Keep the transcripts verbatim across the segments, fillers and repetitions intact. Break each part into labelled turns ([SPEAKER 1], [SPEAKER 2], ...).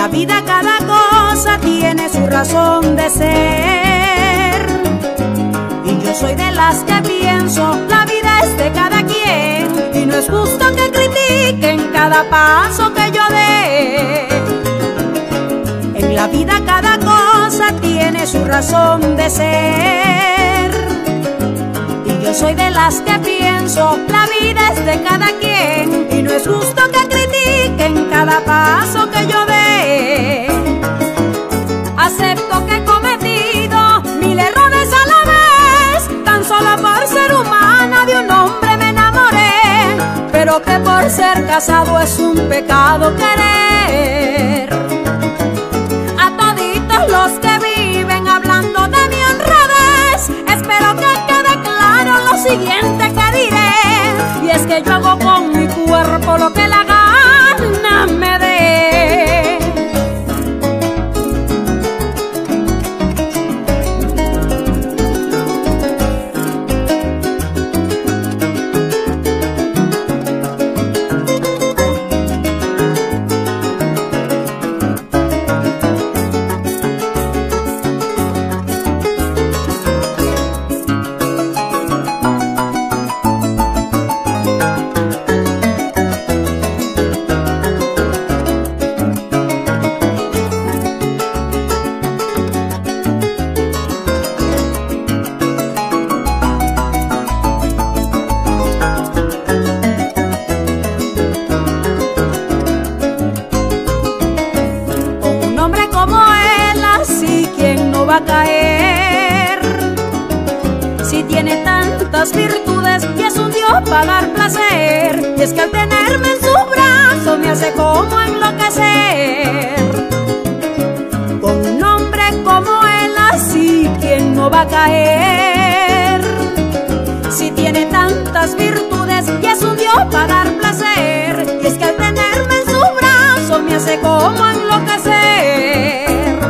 [SPEAKER 1] la vida cada cosa tiene su razón de ser. Y yo soy de las que pienso, la vida es de cada quien, y no es justo que critiquen cada paso que yo dé. En la vida cada cosa tiene su razón de ser. Y yo soy de las que pienso, la vida es de cada quien, y no es justo que critiquen cada paso que yo dé. Acepto que he cometido mil errores a la vez, tan solo por ser humana de un hombre me enamoré, pero que por ser casado es un pecado querer. A toditos los que viven hablando de mi honradez, espero que quede claro lo siguiente que diré, y es que yo hago con mi cuerpo lo que la gana me dé. Va a caer, si tiene tantas virtudes y es un Dios para dar placer, y es que al tenerme en su brazo me hace como enloquecer. Con un hombre como él así, ¿quién no va a caer? Si tiene tantas virtudes y es un Dios para dar placer, y es que al tenerme en su brazo me hace como enloquecer.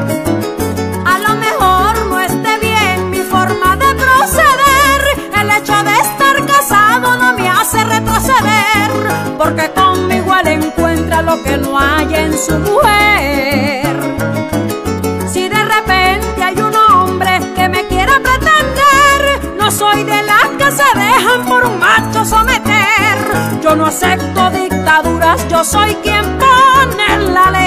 [SPEAKER 1] Porque conmigo él encuentra lo que no hay en su mujer. Si de repente hay un hombre que me quiera pretender, no soy de las que se dejan por un macho someter. Yo no acepto dictaduras, yo soy quien pone la ley.